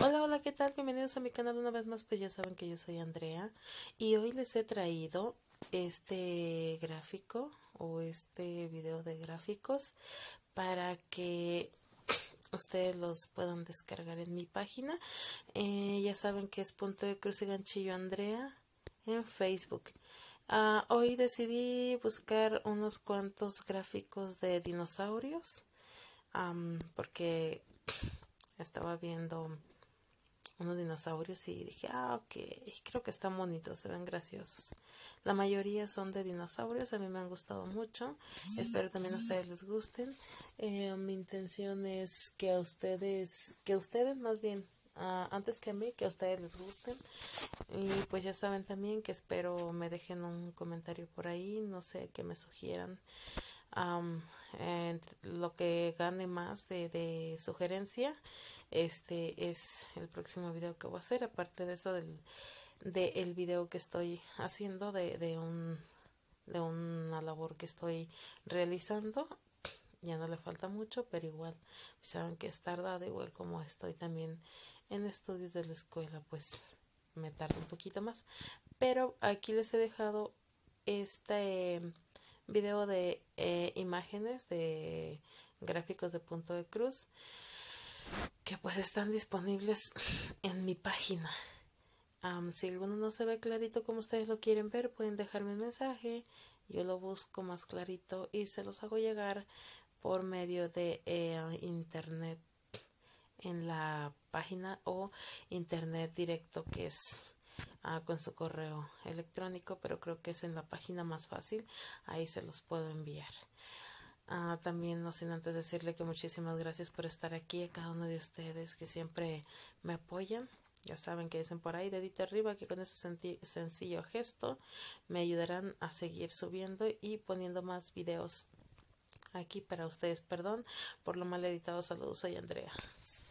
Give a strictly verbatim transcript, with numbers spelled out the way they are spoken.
Hola, hola, ¿qué tal? Bienvenidos a mi canal una vez más. Pues ya saben que yo soy Andrea y hoy les he traído este gráfico o este video de gráficos para que ustedes los puedan descargar en mi página. Eh, ya saben que es punto de cruz y ganchillo Andrea en Facebook. Uh, hoy decidí buscar unos cuantos gráficos de dinosaurios um, porque estaba viendo unos dinosaurios y dije, ah, ok, creo que están bonitos, se ven graciosos. La mayoría son de dinosaurios, a mí me han gustado mucho, espero también a ustedes les gusten. Eh, mi intención es que a ustedes, que a ustedes más bien, uh, antes que a mí, que a ustedes les gusten. Y pues ya saben también que espero me dejen un comentario por ahí, no sé, que me sugieran. Um, lo que gane más de, de sugerencia, este es el próximo video que voy a hacer, aparte de eso del de el video que estoy haciendo de, de un de una labor que estoy realizando. Ya no le falta mucho, pero igual saben que es tardado, igual como estoy también en estudios de la escuela, pues me tarda un poquito más, pero aquí les he dejado este video de eh, imágenes de gráficos de punto de cruz que pues están disponibles en mi página. Um, si alguno no se ve clarito como ustedes lo quieren ver, pueden dejarme un mensaje, yo lo busco más clarito y se los hago llegar por medio de eh, internet en la página o internet directo, que es uh, con su correo electrónico, pero creo que es en la página más fácil, ahí se los puedo enviar. Uh, también no sin antes decirle que muchísimas gracias por estar aquí, a cada uno de ustedes que siempre me apoyan. Ya saben que dicen por ahí, dedito arriba, que con ese sencillo gesto me ayudarán a seguir subiendo y poniendo más videos aquí para ustedes. Perdón por lo mal editado. Saludos, soy Andrea.